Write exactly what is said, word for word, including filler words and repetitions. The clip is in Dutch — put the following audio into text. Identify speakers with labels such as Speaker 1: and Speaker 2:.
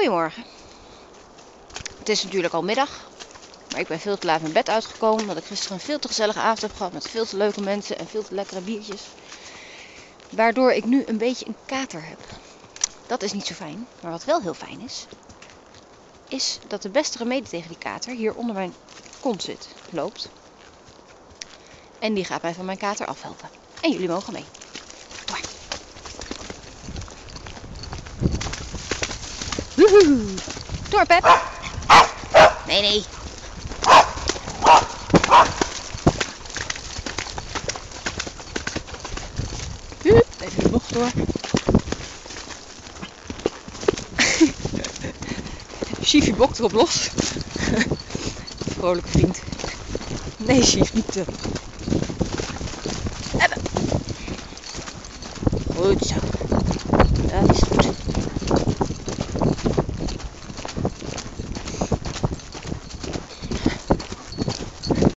Speaker 1: Goedemorgen. Het is natuurlijk al middag, maar ik ben veel te laat mijn bed uitgekomen omdat ik gisteren een veel te gezellige avond heb gehad met veel te leuke mensen en veel te lekkere biertjes. Waardoor ik nu een beetje een kater heb. Dat is niet zo fijn, maar wat wel heel fijn is, is dat de beste remedie tegen die kater hier onder mijn kont zit, loopt. En die gaat mij van mijn kater afhelpen. En jullie mogen mee. Door. Woehoe. Door, Pep. Nee, nee. Even de bocht door. Chiefie bokt erop los. Vrolijke vriend. Nee, Chief, niet te.